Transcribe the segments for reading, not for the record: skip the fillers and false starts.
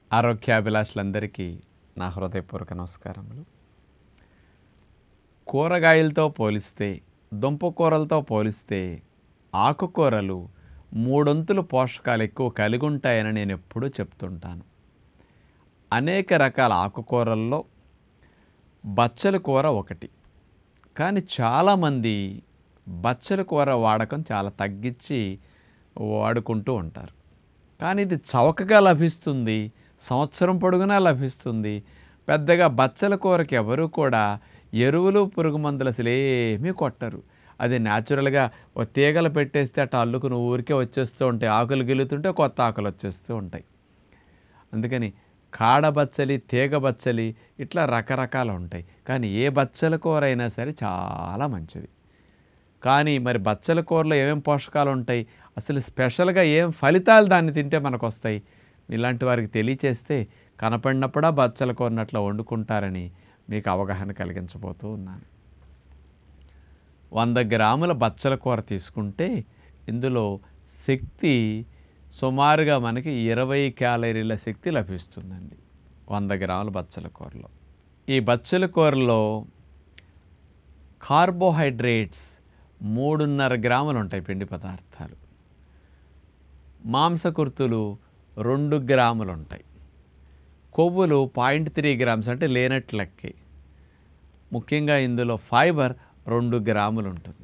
ఆరోగ్యాభిలాషులందరికీ నా హృదయపూర్వక నమస్కారములు. కూరగాయలతో పోలిస్తే, దుంపకూరలతో పోలిస్తే ఆకుకూరలు మూడొంతులు పోషకాలు ఎక్కువ కలిగి ఉంటాయని నేను ఎప్పుడూ చెప్తుంటాను. అనేక రకాల ఆకుకూరల్లో బచ్చల కూర ఒకటి. కానీ చాలామంది బచ్చల కూర వాడకం చాలా తగ్గించి వాడుకుంటూ ఉంటారు. కానీ ఇది చవకగా లభిస్తుంది, సంవత్సరం పొడుగునా లభిస్తుంది. పెద్దగా బచ్చల కూరకి ఎవరు కూడా ఎరువులు పురుగు మందులు అసలు ఏమీ కొట్టరు. అది న్యాచురల్గా ఓ తీగలు పెట్టేస్తే అట్లా అల్లుకుని ఊరికే వచ్చేస్తూ ఉంటాయి. ఆకులు గిలుతుంటే కొత్త ఆకులు వచ్చేస్తూ ఉంటాయి. అందుకని కాడ బచ్చలి, తీగ బచ్చలి ఇట్లా రకరకాలు ఉంటాయి. కానీ ఏ బచ్చల కూర అయినా సరే చాలా మంచిది. కానీ మరి బచ్చల కూరలో ఏమేమి పోషకాలు ఉంటాయి, అసలు స్పెషల్గా ఏం ఫలితాలు దాన్ని తింటే మనకు వస్తాయి, ఇలాంటి వారికి తెలియచేస్తే కనపడినప్పుడా బచ్చల కూరని అట్లా వండుకుంటారని మీకు అవగాహన కలిగించబోతూ ఉన్నాను. 100 గ్రాముల బచ్చల కూర తీసుకుంటే ఇందులో శక్తి సుమారుగా మనకి 20 క్యాలరీల శక్తి లభిస్తుందండి 100 గ్రాముల బచ్చల కూరలో. ఈ బచ్చల కూరలో కార్బోహైడ్రేట్స్ 3.5 గ్రాములు ఉంటాయి, పిండి పదార్థాలు. మాంసకృతులు 2 గ్రాములు ఉంటాయి. కొవ్వులు 0.3 గ్రామ్స్ అంటే లేనట్లకి. ముఖ్యంగా ఇందులో ఫైబర్ 2 గ్రాములు ఉంటుంది.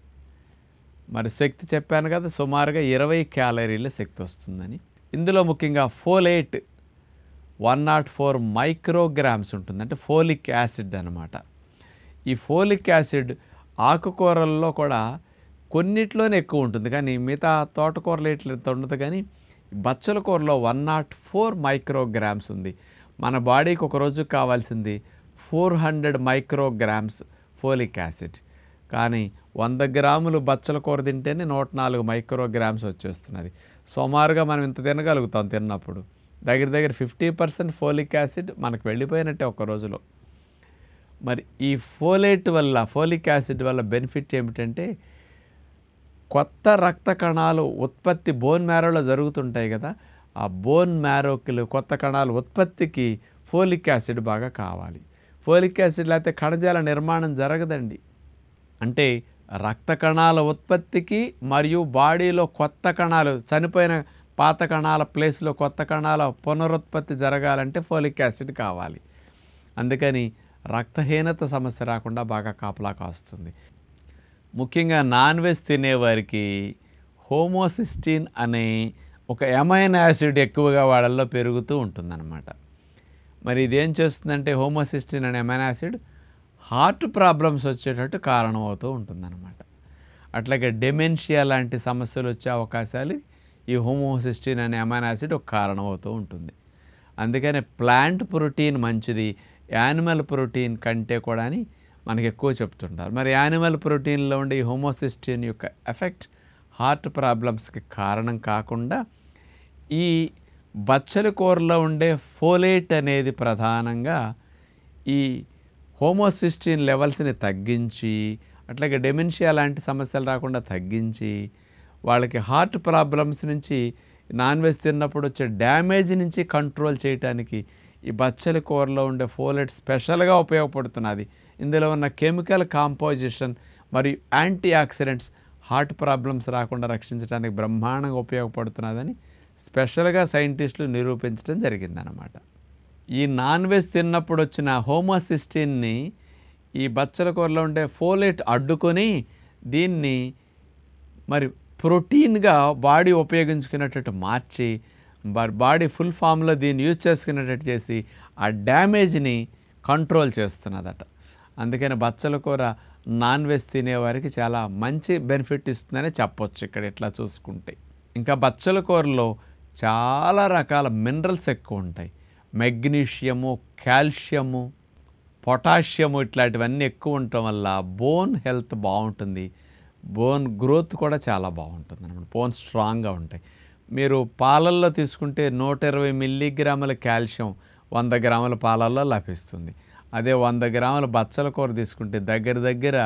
మరి శక్తి చెప్పాను కదా, సుమారుగా 20 క్యాలరీల శక్తి వస్తుందని. ఇందులో ముఖ్యంగా ఫోలేట్ 104 మైక్రోగ్రామ్స్ ఉంటుంది, అంటే ఫోలిక్ యాసిడ్ అన్నమాట. ఈ ఫోలిక్ యాసిడ్ ఆకుకూరల్లో కూడా కొన్నిట్లోనే ఎక్కువ ఉంటుంది, కానీ మిగతా తోటకూరలు ఇట్లా ఉండదు. కానీ బచ్చల కూరలో 104 మైక్రోగ్రామ్స్ ఉంది. మన బాడీకి ఒక రోజుకు కావాల్సింది 400 మైక్రోగ్రామ్స్ ఫోలిక్ యాసిడ్. కానీ 100 గ్రాములు బచ్చల కూర తింటేనే 104 మైక్రోగ్రామ్స్ వచ్చేస్తున్నది. సుమారుగా మనం ఇంత తినగలుగుతాం. తిన్నప్పుడు దగ్గర 50% ఫోలిక్ యాసిడ్ మనకు వెళ్ళిపోయినట్టే ఒక రోజులో. మరి ఈ ఫోలిక్ యాసిడ్ వల్ల బెనిఫిట్ ఏమిటంటే, కొత్త రక్త కణాలు ఉత్పత్తి బోన్ మ్యారోలో జరుగుతుంటాయి కదా, ఆ బోన్ మ్యారోకి కొత్త కణాలు ఉత్పత్తికి ఫోలిక్ యాసిడ్ బాగా కావాలి. ఫోలిక్ యాసిడ్ లేకపోతే కణజాల నిర్మాణం జరగదండి. అంటే రక్త కణాల ఉత్పత్తికి మరియు బాడీలో కొత్త కణాలు, చనిపోయిన పాత కణాల ప్లేస్లో కొత్త కణాల పునరుత్పత్తి జరగాలంటే ఫోలిక్ యాసిడ్ కావాలి. అందుకని రక్తహీనత సమస్య రాకుండా బాగా కాపలా కాస్తుంది. ముఖ్యంగా నాన్ వెజ్ తినేవారికి హోమోసిస్టిన్ అనే ఒక ఎమైనో యాసిడ్ ఎక్కువగా వాళ్ళల్లో పెరుగుతూ ఉంటుందన్నమాట. మరి ఇదేం చేస్తుందంటే, హోమోసిస్టిన్ అనే ఎమైనో యాసిడ్ హార్ట్ ప్రాబ్లమ్స్ వచ్చేటట్టు కారణం అవుతూ ఉంటుందన్నమాట. అట్లాగే డెమెన్షియా లాంటి సమస్యలు వచ్చే అవకాశాలు ఈ హోమోసిస్టిన్ అనే ఎమైనో యాసిడ్ ఒక కారణం అవుతూ ఉంటుంది. అందుకని ప్లాంట్ ప్రోటీన్ మంచిది యానిమల్ ప్రోటీన్ కంటే కూడా అని మనకి ఎక్కువ చెప్తుంటారు. మరి యానిమల్ ప్రోటీన్లో ఉండే ఈ హోమోసిస్టిన్ యొక్క ఎఫెక్ట్ హార్ట్ ప్రాబ్లమ్స్కి కారణం కాకుండా, ఈ బచ్చల కూరలో ఉండే ఫోలేట్ అనేది ప్రధానంగా ఈ హోమోసిస్టిన్ లెవెల్స్ని తగ్గించి, అట్లాగే డెమెన్షియా లాంటి సమస్యలు రాకుండా తగ్గించి, వాళ్ళకి హార్ట్ ప్రాబ్లమ్స్ నుంచి, నాన్ వెజ్ తిన్నప్పుడు వచ్చే డ్యామేజ్ నుంచి కంట్రోల్ చేయడానికి ఈ బచ్చల కూరలో ఉండే ఫోలేట్ స్పెషల్గా ఉపయోగపడుతున్నది. ఇందులో ఉన్న కెమికల్ కాంపోజిషన్ మరియు యాంటీ ఆక్సిడెంట్స్ హార్ట్ ప్రాబ్లమ్స్ రాకుండా రక్షించడానికి బ్రహ్మాండంగా ఉపయోగపడుతున్నదని స్పెషల్గా సైంటిస్టులు నిరూపించడం జరిగిందనమాట. ఈ నాన్ వెజ్ తిన్నప్పుడు వచ్చిన హోమోసిస్టిన్ని ఈ బచ్చల కూరలో ఉండే ఫోలేట్ అడ్డుకొని దీన్ని మరి ప్రోటీన్గా బాడీ ఉపయోగించుకునేటట్టు మార్చి, బాడీ ఫుల్ ఫామ్లో దీన్ని యూజ్ చేసుకునేటట్టు చేసి ఆ డ్యామేజ్ని కంట్రోల్ చేస్తున్నదట. అందుకని బచ్చల కూర నాన్ వెజ్ తినేవారికి చాలా మంచి బెనిఫిట్ ఇస్తుందని చెప్పొచ్చు ఇక్కడ ఇట్లా చూసుకుంటే. ఇంకా బచ్చల కూరలో చాలా రకాల మినరల్స్ ఎక్కువ ఉంటాయి. మెగ్నీషియము, కాల్షియము, పొటాషియము ఇట్లాంటివన్నీ ఎక్కువ ఉండటం వల్ల బోన్ హెల్త్ బాగుంటుంది. బోన్ గ్రోత్ కూడా చాలా బాగుంటుంది అన్నమాట. బోన్ స్ట్రాంగ్గా ఉంటాయి. మీరు పాలల్లో తీసుకుంటే 120 మిల్లీగ్రాముల కాల్షియం 100 గ్రాముల పాలల్లో లభిస్తుంది. అదే 100 గ్రాముల బచ్చల కూర తీసుకుంటే దగ్గర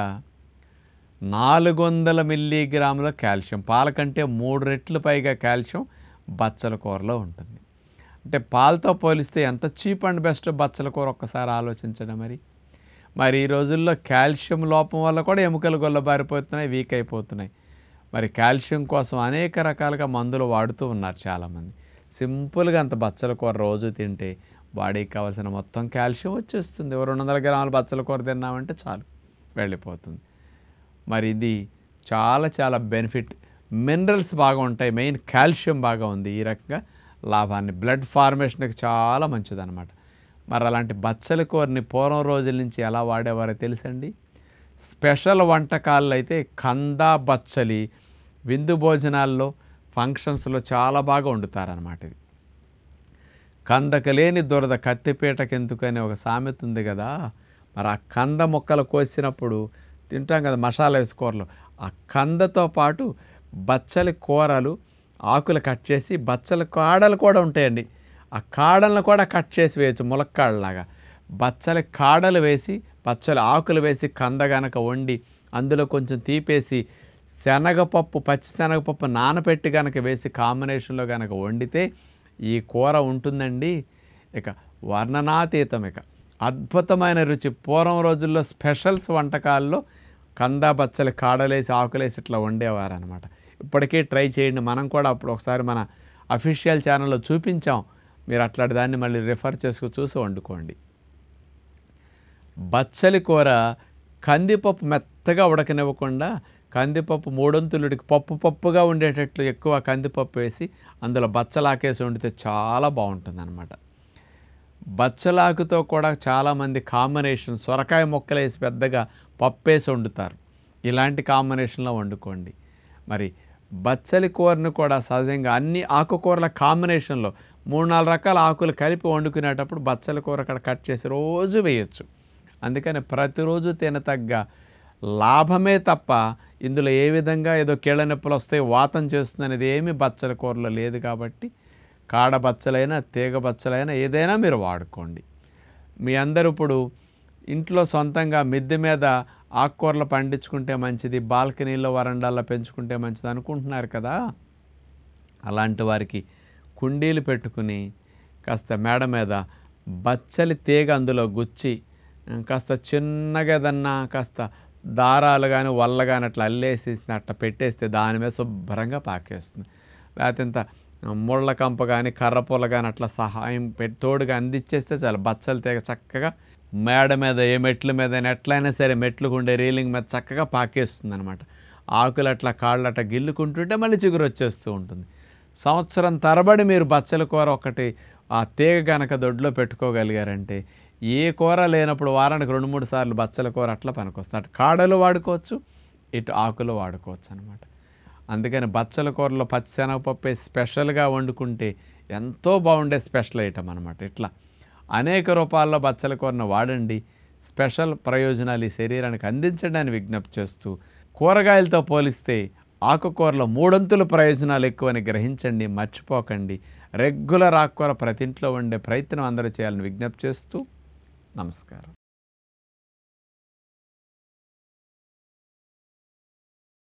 400 మిల్లీగ్రాముల కాల్షియం, పాల కంటే 3 రెట్లు పైగా కాల్షియం బచ్చల కూరలో ఉంటుంది. అంటే పాలతో పోలిస్తే ఎంత చీప్ అండ్ బెస్ట్ బచ్చల కూర ఒక్కసారి ఆలోచించండి. మరి ఈ రోజుల్లో కాల్షియం లోపం వల్ల కూడా ఎముకలు గొల్లబారిపోతున్నాయి, వీక్ అయిపోతున్నాయి. మరి కాల్షియం కోసం అనేక రకాలుగా మందులు వాడుతూ ఉన్నారు చాలామంది. సింపుల్గా అంత బచ్చల కూర రోజు తింటే బాడీకి కావాల్సిన మొత్తం కాల్షియం వచ్చేస్తుంది. 200 గ్రాముల బచ్చల కూర తిన్నామంటే చాలు, వెళ్ళిపోతుంది. మరి ఇది చాలా చాలా బెనిఫిట్. మినరల్స్ బాగా ఉంటాయి, మెయిన్ కాల్షియం బాగా ఉంది. ఈ రకంగా లాభాన్ని, బ్లడ్ ఫార్మేషన్కి చాలా మంచిదన్నమాట. మరి అలాంటి బచ్చల కూరని పూర్వం రోజుల నుంచి ఎలా వాడేవారో తెలుసండి. స్పెషల్ వంటకాల్లో అయితే కంద బచ్చలి విందు భోజనాల్లో, ఫంక్షన్స్లో చాలా బాగా వండుతారనమాట. ఇది కందకు లేని దురద కత్తిపీటకెందుకు అనే ఒక సామెత ఉంది కదా. మరి ఆ కంద ముక్కలు కోసినప్పుడు తింటాం కదా మసాలా వేసి కూరలు, ఆ కందతో పాటు బచ్చలి కూరలు ఆకులు కట్ చేసి, బచ్చల కాడలు కూడా ఉంటాయండి, ఆ కాడలను కూడా కట్ చేసి వేయచ్చు ములక్కాడలాగా. బచ్చలి కాడలు వేసి, బచ్చలి ఆకులు వేసి కంద గనక వండి, అందులో కొంచెం తీపేసి శనగపప్పు, పచ్చి శనగపప్పు నానబెట్టి కనుక వేసి కాంబినేషన్లో కనుక వండితే ఈ కూర ఉంటుందండి ఇక వర్ణనాతీతం. ఇక అద్భుతమైన రుచి. పూర్వం రోజుల్లో స్పెషల్స్ వంటకాల్లో కంద బచ్చలి కాడలేసి ఆకులేసి ఇట్లా వండేవారు అనమాట. ఇప్పటికీ ట్రై చేయండి. మనం కూడా అప్పుడు ఒకసారి మన అఫీషియల్ ఛానల్లో చూపించాం. మీరు అట్లాంటి దాన్ని మళ్ళీ రిఫర్ చేసుకుని చూసి వండుకోండి. బచ్చలి కూర కందిపప్పు మెత్తగా ఉడకనివ్వకుండా, కందిపప్పు మూడొంతులుడికి పప్పుగా ఉండేటట్లు ఎక్కువ కందిపప్పు వేసి అందులో బచ్చలాకేసి వండితే చాలా బాగుంటుంది అనమాట. బచ్చలాకుతో కూడా చాలామంది కాంబినేషన్, సొరకాయ ముక్కలు వేసి పెద్దగా పప్పేసి వండుతారు. ఇలాంటి కాంబినేషన్లో వండుకోండి. మరి బచ్చలి కూరను కూడా సహజంగా అన్ని ఆకుకూరల కాంబినేషన్లో 3-4 రకాల ఆకులు కలిపి వండుకునేటప్పుడు బచ్చలి కూర అక్కడ కట్ చేసి రోజు వేయచ్చు. అందుకని ప్రతిరోజు తినతగ్గ లాభమే తప్ప ఇందులో ఏ విధంగా ఏదో కీళ్ళ నొప్పులు వస్తాయి, వాతం చేస్తుంది అనేది ఏమీ బచ్చల కూరలో లేదు. కాబట్టి కాడ బచ్చలైనా తీగ బచ్చలైనా ఏదైనా మీరు వాడుకోండి. మీ అందరూ ఇప్పుడు ఇంట్లో సొంతంగా మిద్దె మీద ఆకుకూరలు పండించుకుంటే మంచిది, బాల్కనీలో వరండాల్లో పెంచుకుంటే మంచిది అనుకుంటున్నారు కదా. అలాంటి వారికి కుండీలు పెట్టుకుని కాస్త మేడ మీద బచ్చలి తీగ అందులో గుచ్చి కాస్త చిన్నగా ఏదన్నా కాస్త దారాలు కానీ వల్ల కానీ అట్లా అల్లేసి అట్లా పెట్టేస్తే దాని మీద శుభ్రంగా పాకేస్తుంది. లేకపోతే ఇంత ముళ్ళ కంప కానీ కర్రపూల కానీ అట్లా సహాయం తోడుగా అందించేస్తే చాలు, బచ్చలి తీగ చక్కగా మేడ మీద ఏ మెట్ల మీద ఎట్లయినా సరే మెట్లకు ఉండే రీలింగ్ మీద చక్కగా పాకేస్తుంది అనమాట. ఆకులు అట్లా కాళ్ళు అట్లా గిల్లుకుంటుంటే మళ్ళీ చిగురు వచ్చేస్తూ ఉంటుంది. సంవత్సరం తరబడి మీరు బచ్చల కూర ఒకటి ఆ తీగ కనుక దొడ్లో పెట్టుకోగలిగారంటే ఏ కూర లేనప్పుడు వారానికి 2-3 సార్లు బచ్చల కూర అట్లా పనికొస్తుంది. అటు కాడలు వాడుకోవచ్చు, ఇటు ఆకులు వాడుకోవచ్చు అనమాట. అందుకని బచ్చల కూరలో పచ్చిశనగపప్పు వేసి స్పెషల్గా వండుకుంటే ఎంతో బాగుండే స్పెషల్ ఐటమ్ అనమాట. ఇట్లా అనేక రూపాల్లో బచ్చల కూరను వాడండి. స్పెషల్ ప్రయోజనాలు ఈ శరీరానికి అందించడానికి విజ్ఞప్తి చేస్తూ, కూరగాయలతో పోలిస్తే ఆకుకూరలో 3 ప్రయోజనాలు ఎక్కువని గ్రహించండి, మర్చిపోకండి. రెగ్యులర్ ఆకుకూర ప్రతి ఇంట్లో వండే ప్రయత్నం అందరూ చేయాలని విజ్ఞప్తి చేస్తూ నమస్కారం.